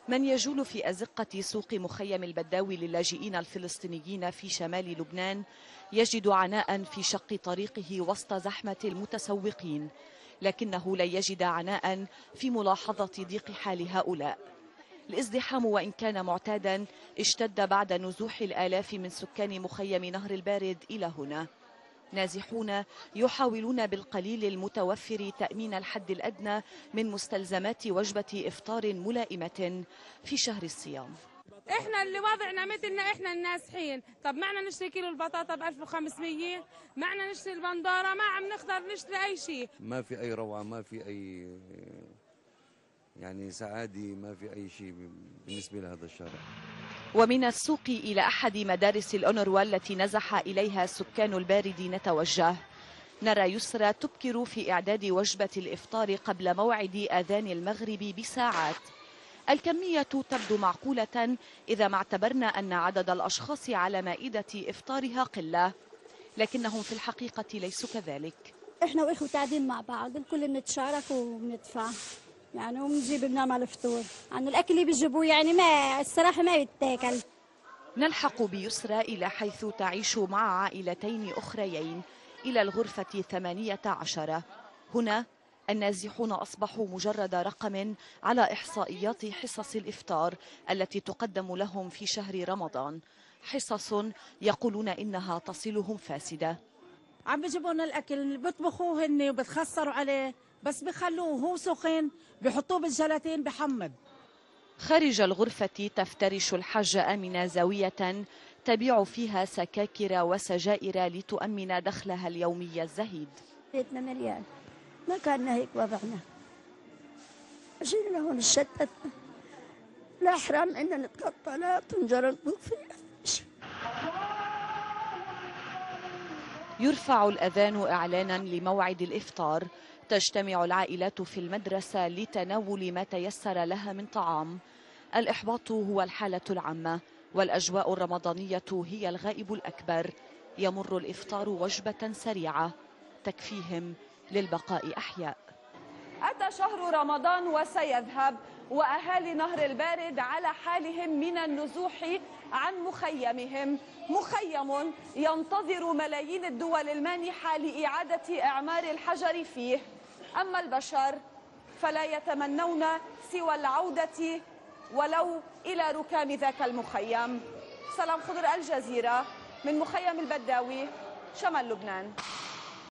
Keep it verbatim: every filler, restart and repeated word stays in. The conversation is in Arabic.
من يجول في أزقة سوق مخيم البداوي للاجئين الفلسطينيين في شمال لبنان يجد عناء في شق طريقه وسط زحمة المتسوقين، لكنه لا يجد عناء في ملاحظة ضيق حال هؤلاء. الازدحام وإن كان معتادا اشتد بعد نزوح الآلاف من سكان مخيم نهر البارد إلى هنا، نازحون يحاولون بالقليل المتوفر تأمين الحد الأدنى من مستلزمات وجبة إفطار ملائمة في شهر الصيام. احنا اللي وضعنا مثلنا احنا النازحين، طب معنا نشتري كيلو البطاطا ب ألف وخمسمية، معنا نشتري البندوره، ما عم نقدر نشتري اي شيء. ما في اي روعه، ما في اي يعني سعاده، ما في اي شيء بالنسبه لهذا الشارع. ومن السوق إلى أحد مدارس الأونروا التي نزح إليها سكان البارد نتوجه. نرى يسرى تبكر في إعداد وجبة الإفطار قبل موعد آذان المغرب بساعات. الكمية تبدو معقولة إذا ما اعتبرنا أن عدد الأشخاص على مائدة إفطارها قلة، لكنهم في الحقيقة ليسوا كذلك. إحنا وإخوة قاعدين مع بعض، الكل بنتشارك وبندفع يعني وبنجيب بنعمل الفطور، عن الأكل اللي بيجيبوه يعني ما الصراحة ما بيتاكل. نلحق بيسرى إلى حيث تعيش مع عائلتين أخريين إلى الغرفة ثمانية عشر. هنا النازحون أصبحوا مجرد رقم على إحصائيات حصص الإفطار التي تقدم لهم في شهر رمضان، حصص يقولون إنها تصلهم فاسدة. عم بيجيبوا لنا الأكل بيطبخوه هن وبتخسروا عليه، بس بخلوه هو سخن بحطوه بالجلاتين بحمض. خارج الغرفة تفترش الحاجة آمنة زاوية تبيع فيها سكاكر وسجائر لتؤمن دخلها اليومي الزهيد. بيتنا مليان، ما كان هيك وضعنا، جينا هون الشتت، لا حرام إننا نتقطع لا تنجر فيها. يرفع الأذان إعلانا لموعد الإفطار. تجتمع العائلات في المدرسة لتناول ما تيسر لها من طعام. الإحباط هو الحالة العامة، والأجواء الرمضانية هي الغائب الأكبر. يمر الإفطار وجبة سريعة تكفيهم للبقاء أحياء. أتى شهر رمضان وسيذهب، وأهالي نهر البارد على حالهم من النزوح عن مخيمهم، مخيم ينتظر ملايين الدول المانحة لإعادة إعمار الحجر فيه. أما البشر فلا يتمنون سوى العودة ولو إلى ركام ذاك المخيم. سلام خضر، الجزيرة، من مخيم البداوي، شمال لبنان.